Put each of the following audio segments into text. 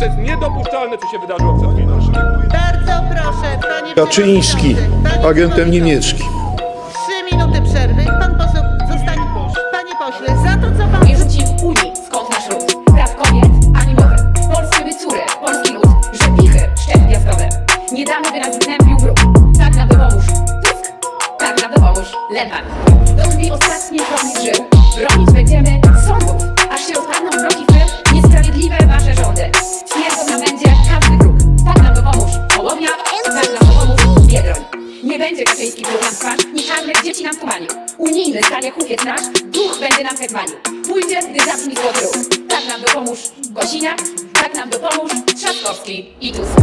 To jest niedopuszczalne, co się wydarzyło przed chwilą. Bardzo proszę, panie Kaczyński, agentem niemieckim. 3 minuty przerwy. Pan poseł zostanie. Panie pośle, za to co pan... Nie rzuci w Unii, skąd nasz ród. Praw kobiet, ani mowy. Polskie by córy, polski lud. Rzepichy, szczep piaskowe. Nie damy, by nas gnębił wróg. Tak nam dopomóż Tusk, tak nam dopomóż Lehmann. Do krwi ostatnie kropli żył. Bronić będziemy sądów, aż się rozpadną bloki firm. Niesprawiedliwe wasze rządy. Śmierdzą nam będzie każdy wróg. Tak nam dopomóż Hołownia, tak nam dopomóż Biedroń. Nie będzie Kaczyński pluł nam twarz, ni handel dzieci nam tumanił. Unijny stanie hufiec nasz, duch będzie nam hetmanił. Pójdzie, gdy zabrzmi złoty róg. Tak nam dopomóż Gosiniak, tak nam dopomóż Trzaskowski i Tusk.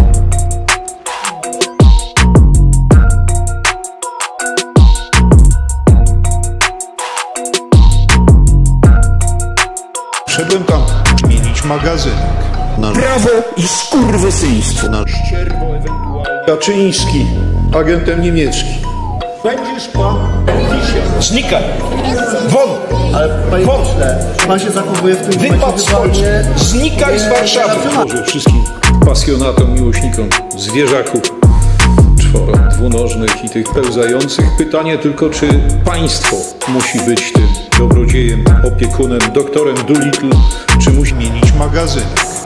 Szedłem tam zmienić magazynek. Na Prawo i skurwysyństwo. Na Ścierwo ewentualnie. Kaczyński, agentem niemieckim. Będziesz pan wisiał. Znikaj! Won! Ale panie Won! pośle, pan się zachowuje w tym Wypad stąd! Znikaj z Warszawy! Może wszystkim pasjonatom, miłośnikom zwierzaków dwunożnych i tych pełzających. Pytanie tylko, czy państwo musi być tym dobrodziejem, opiekunem, doktorem Dolittle, czy musi zmienić magazynek.